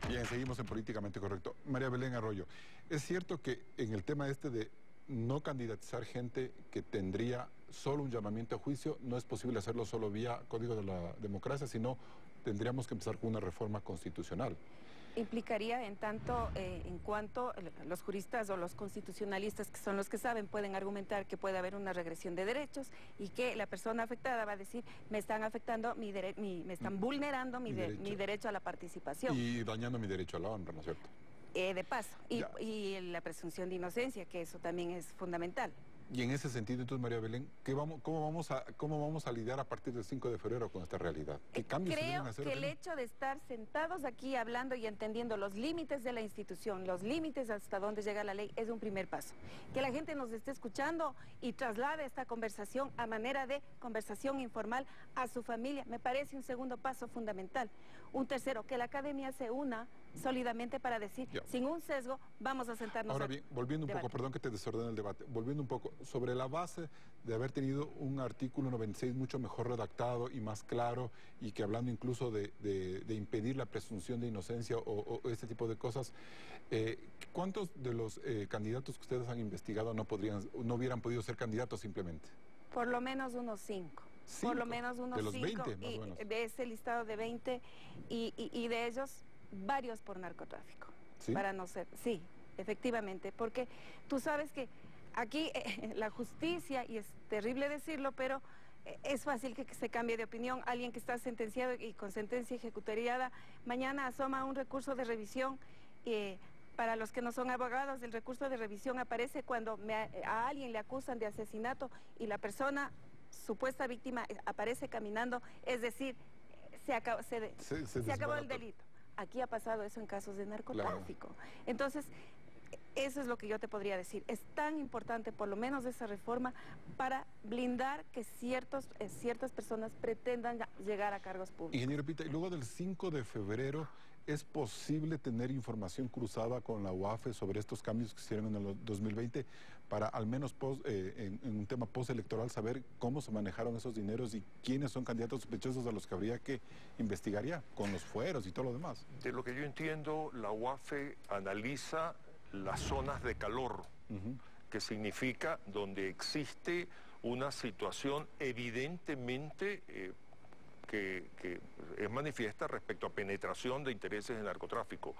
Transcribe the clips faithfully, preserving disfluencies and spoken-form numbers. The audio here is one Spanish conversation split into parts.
Bien, seguimos en Políticamente Correcto. María Belén Arroyo, es cierto que en el tema este de no candidatizar gente que tendría solo un llamamiento a juicio, no es posible hacerlo solo vía Código de la Democracia, sino tendríamos que empezar con una reforma constitucional. Implicaría en tanto, eh, en cuanto los juristas o los constitucionalistas, que son los que saben, pueden argumentar que puede haber una regresión de derechos y que la persona afectada va a decir, me están afectando, mi, dere mi me están vulnerando mi, mi, de derecho. mi derecho a la participación. Y dañando mi derecho a la honra, ¿no es cierto? Eh, de paso, y, y la presunción de inocencia, que eso también es fundamental. Y en ese sentido, entonces, María Belén, ¿qué vamos, cómo, vamos a, ¿cómo vamos a lidiar a partir del cinco de febrero con esta realidad? ¿Qué cambios se deben hacer? Creo que el hecho de estar sentados aquí hablando y entendiendo los límites de la institución, los límites hasta donde llega la ley, es un primer paso. Que la gente nos esté escuchando y traslade esta conversación a manera de conversación informal a su familia, me parece un segundo paso fundamental. Un tercero, que la academia se una sólidamente para decir, ya. sin un sesgo, vamos a sentarnos. Ahora bien, volviendo un debate. poco, perdón que te desordene el debate, volviendo un poco, sobre la base de haber tenido un artículo noventa y seis mucho mejor redactado y más claro, y que hablando incluso de, de, de impedir la presunción de inocencia o, o este tipo de cosas, eh, ¿cuántos de los eh, candidatos que ustedes han investigado no podrían, no hubieran podido ser candidatos simplemente? Por lo menos unos cinco. cinco Por lo menos unos de los cinco, veinte, más y o menos. De ese listado de veinte, y, y, y de ellos varios por narcotráfico. ¿Sí? Para no ser, sí, efectivamente, porque tú sabes que aquí eh, la justicia, y es terrible decirlo, pero eh, es fácil que, que se cambie de opinión. Alguien que está sentenciado y con sentencia ejecutoriada, mañana asoma un recurso de revisión. Eh, para los que no son abogados, el recurso de revisión aparece cuando me, a alguien le acusan de asesinato y la persona, supuesta víctima, aparece caminando, es decir, se acabó, se, se, se se acabó el delito. Aquí ha pasado eso en casos de narcotráfico. Claro. Entonces, eso es lo que yo te podría decir. Es tan importante, por lo menos, esa reforma para blindar que ciertos, eh, ciertas personas pretendan llegar a cargos públicos. Ingeniero Pita, y luego del cinco de febrero, ¿es posible tener información cruzada con la U A F E sobre estos cambios que se hicieron en el dos mil veinte para, al menos post, eh, en, en un tema postelectoral, saber cómo se manejaron esos dineros y quiénes son candidatos sospechosos a los que habría que investigar ya, con los fueros y todo lo demás? De lo que yo entiendo, la U A F E analiza las zonas de calor, uh-huh. que significa donde existe una situación evidentemente eh, que, que es manifiesta respecto a penetración de intereses de narcotráfico.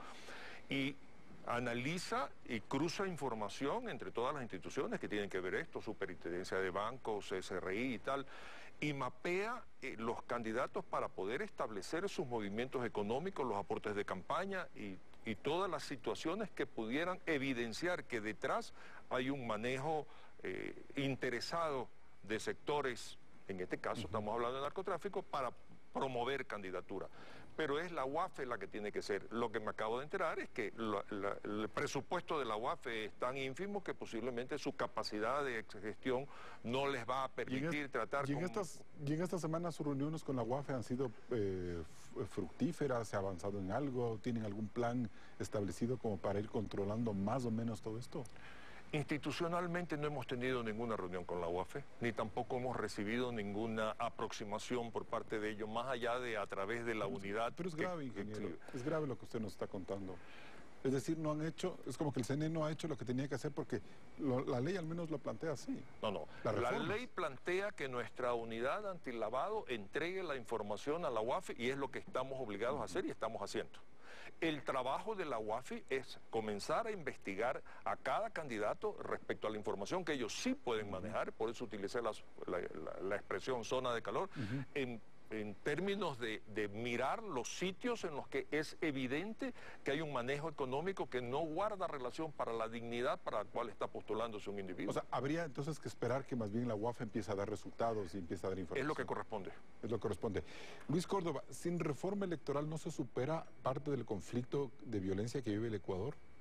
Y analiza y cruza información entre todas las instituciones que tienen que ver esto, Superintendencia de Bancos, C S R I y tal, y mapea eh, los candidatos para poder establecer sus movimientos económicos, los aportes de campaña y y todas las situaciones que pudieran evidenciar que detrás hay un manejo eh, interesado de sectores, en este caso uh-huh. estamos hablando de narcotráfico, para promover candidatura. Pero es la U A F E la que tiene que ser. Lo que me acabo de enterar es que la, la, el presupuesto de la U A F E es tan ínfimo que posiblemente su capacidad de gestión no les va a permitir y en, tratar y en como... Estas, y en esta semana sus reuniones con la U A F E han sido eh, fructíferas, se ha avanzado en algo, ¿tienen algún plan establecido como para ir controlando más o menos todo esto? Institucionalmente no hemos tenido ninguna reunión con la U A F E, ni tampoco hemos recibido ninguna aproximación por parte de ellos, más allá de a través de la pero, unidad. Pero es que, grave, ingeniero, que, es grave lo que usted nos está contando. Es decir, no han hecho, es como que el C N E no ha hecho lo que tenía que hacer porque lo, la ley al menos lo plantea así. No, no, la ley plantea que nuestra unidad antilavado entregue la información a la U A F E y es lo que estamos obligados uh-huh. a hacer y estamos haciendo. El trabajo de la U A F E es comenzar a investigar a cada candidato respecto a la información que ellos sí pueden uh-huh. manejar, por eso utilicé la, la, la, la expresión zona de calor, uh-huh. en, en términos de, de mirar los sitios en los que es evidente que hay un manejo económico que no guarda relación para la dignidad para la cual está postulándose un individuo. O sea, habría entonces que esperar que más bien la U A F E empiece a dar resultados y empiece a dar información. Es lo que corresponde. Es lo que corresponde. Luis Córdoba, ¿sin reforma electoral no se supera parte del conflicto de violencia que vive el Ecuador?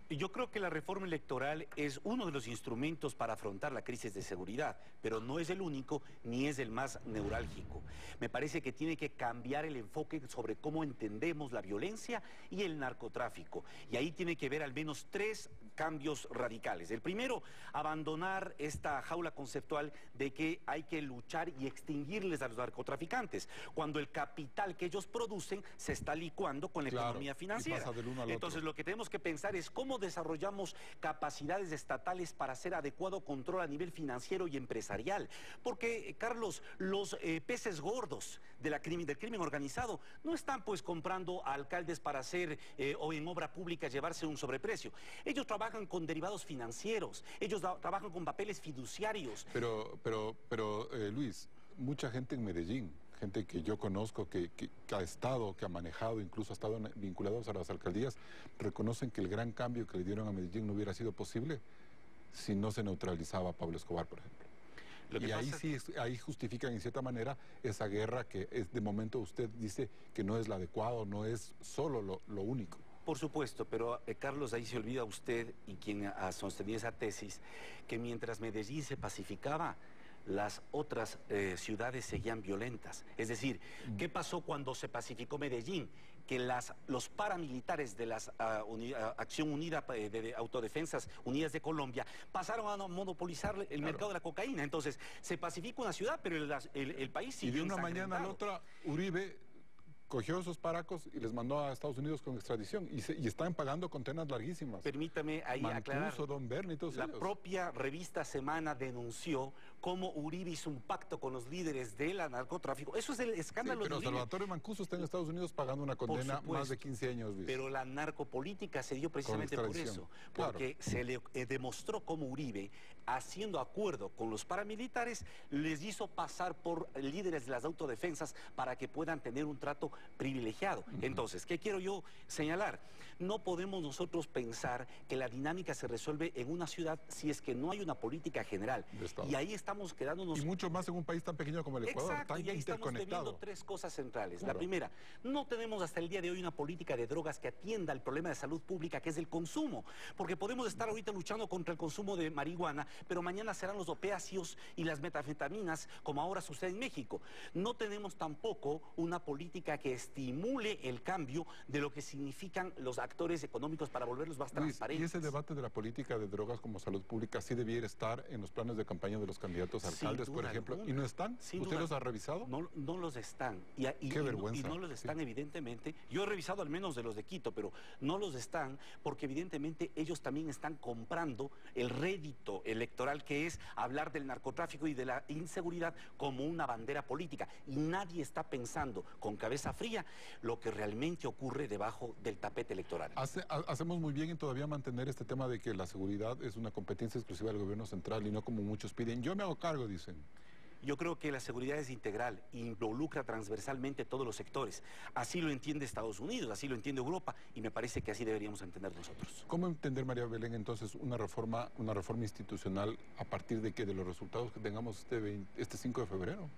Yo creo que la reforma electoral es uno de los instrumentos para afrontar la crisis de seguridad, pero no es el único ni es el más neurálgico. Me parece que tiene que cambiar el enfoque sobre cómo entendemos la violencia y el narcotráfico. Y ahí tiene que ver al menos tres cambios radicales. El primero, abandonar esta jaula conceptual de que hay que luchar y extinguirles a los narcotraficantes, cuando el capital que ellos producen se está licuando con la Claro, economía y financiera. pasa del uno al Entonces, otro. lo que tenemos que pensar es cómo desarrollamos capacidades estatales para hacer adecuado control a nivel financiero y empresarial. Porque, Carlos, los eh, peces gordos de la crimen, del crimen organizado no están pues comprando a alcaldes para hacer eh, o en obra pública llevarse un sobreprecio. Ellos trabajan con derivados financieros, ellos da, trabajan con papeles fiduciarios. Pero, pero, pero eh, Luis, mucha gente en Medellín, gente que yo conozco, que, que, que ha estado, que ha manejado, incluso ha estado en, vinculados a las alcaldías, reconocen que el gran cambio que le dieron a Medellín no hubiera sido posible si no se neutralizaba a Pablo Escobar, por ejemplo. Lo que Y ahí pasa- sí, ahí justifican en cierta manera esa guerra que es, de momento usted dice que no es la adecuada, no es solo lo, lo único. Por supuesto, pero eh, Carlos, ahí se olvida usted y quien ha sostenido esa tesis, que mientras Medellín se pacificaba, las otras eh, ciudades seguían violentas. Es decir, ¿qué pasó cuando se pacificó Medellín? Que las, los paramilitares de la uh, Acción Unida eh, de, de Autodefensas Unidas de Colombia pasaron a monopolizar el Claro. mercado de la cocaína. Entonces, se pacifica una ciudad, pero el, el, el país Y siguió de una mañana a la ensangrentado. otra, Uribe cogió esos paracos y les mandó a Estados Unidos con extradición. Y, se, y están pagando condenas larguísimas. Permítame ahí aclarar. Mancuso, Don Berni y todos La ellos. propia revista Semana denunció cómo Uribe hizo un pacto con los líderes del narcotráfico. Eso es el Sí, escándalo pero de Uribe. Salvatore Mancuso está en Estados Unidos pagando una Por condena supuesto, más de quince años, Luis. Pero la narcopolítica se dio precisamente por extradición, eso, claro. porque se le eh, demostró cómo Uribe, haciendo acuerdo con los paramilitares, les hizo pasar por líderes de las autodefensas para que puedan tener un trato privilegiado. Uh-huh. Entonces, ¿qué quiero yo señalar? No podemos nosotros pensar que la dinámica se resuelve en una ciudad si es que no hay una política general. Y ahí estamos quedándonos... Y mucho más en un país tan pequeño como el Ecuador, Exacto, tan y ahí estamos interconectado. teniendo tres cosas centrales. Claro. La primera, no tenemos hasta el día de hoy una política de drogas que atienda el problema de salud pública, que es el consumo. Porque podemos estar ahorita luchando contra el consumo de marihuana, pero mañana serán los opiáceos y las metanfetaminas, como ahora sucede en México. No tenemos tampoco una política que estimule el cambio de lo que significan los actores económicos para volverlos más Luis, transparentes. y ese debate de la política de drogas como salud pública sí debiera estar en los planes de campaña de los candidatos a alcaldes, Sin por duda ejemplo. alguna. ¿Y no están? Sin ¿Usted duda. los ha revisado? No, no los están. Y, y, Qué y vergüenza. No, y no los están, Sí. evidentemente. Yo he revisado al menos de los de Quito, pero no los están porque evidentemente ellos también están comprando el rédito electoral, que es hablar del narcotráfico y de la inseguridad como una bandera política. Y nadie está pensando con cabeza fría lo que realmente ocurre debajo del tapete electoral. Hace, ha, hacemos muy bien en todavía mantener este tema de que la seguridad es una competencia exclusiva del gobierno central y no como muchos piden. Yo me hago cargo, dicen. Yo creo que la seguridad es integral e involucra transversalmente todos los sectores. Así lo entiende Estados Unidos, así lo entiende Europa, y me parece que así deberíamos entender nosotros. ¿Cómo entender, María Belén, entonces una reforma, una reforma institucional a partir de que de los resultados que tengamos este, veinte, este cinco de febrero?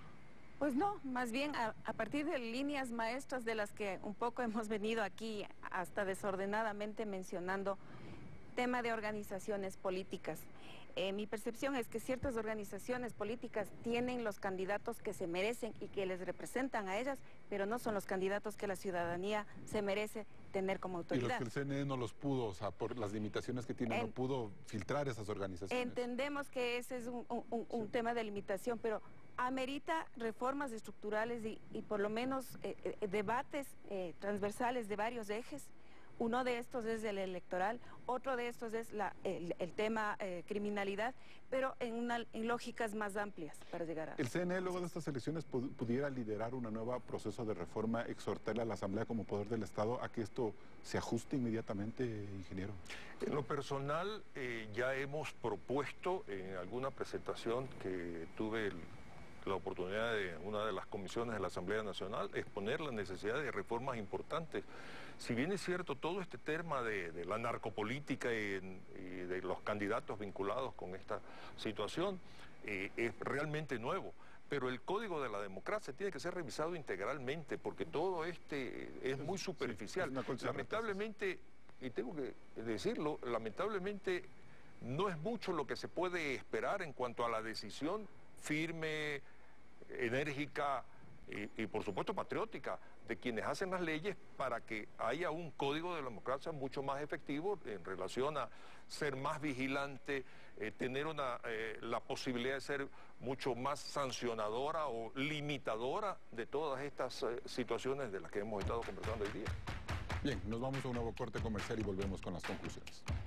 Pues no, más bien a, a partir de líneas maestras de las que un poco hemos venido aquí hasta desordenadamente mencionando, tema de organizaciones políticas. Eh, mi percepción es que ciertas organizaciones políticas tienen los candidatos que se merecen y que les representan a ellas, pero no son los candidatos que la ciudadanía se merece tener como Y los autoridad. que el C N E no los pudo, o sea, por las limitaciones que tiene, En- no pudo filtrar esas organizaciones. Entendemos que ese es un, un- un- un Sí. tema de limitación, pero amerita reformas estructurales y, y por lo menos eh, eh, debates eh, transversales de varios ejes. Uno de estos es el electoral, otro de estos es la, el, el tema eh, criminalidad, pero en, una, en lógicas más amplias para llegar a... ¿El C N E luego de estas elecciones pu- pudiera liderar un nuevo proceso de reforma, exhortarle a la Asamblea como poder del Estado a que esto se ajuste inmediatamente, ingeniero? En lo personal, eh, ya hemos propuesto en alguna presentación que tuve el- la oportunidad de una de las comisiones de la Asamblea Nacional, exponer la necesidad de reformas importantes. Si bien es cierto todo este tema de, de la narcopolítica y, y de los candidatos vinculados con esta situación eh, es realmente nuevo, pero el Código de la Democracia tiene que ser revisado integralmente porque todo este es muy superficial. es una colcha de ratas. Lamentablemente y tengo que decirlo, lamentablemente no es mucho lo que se puede esperar en cuanto a la decisión firme, enérgica y, y por supuesto patriótica de quienes hacen las leyes para que haya un código de la democracia mucho más efectivo en relación a ser más vigilante, eh, tener una, eh, la posibilidad de ser mucho más sancionadora o limitadora de todas estas eh, situaciones de las que hemos estado conversando hoy día. Bien, nos vamos a un nuevo corte comercial y volvemos con las conclusiones.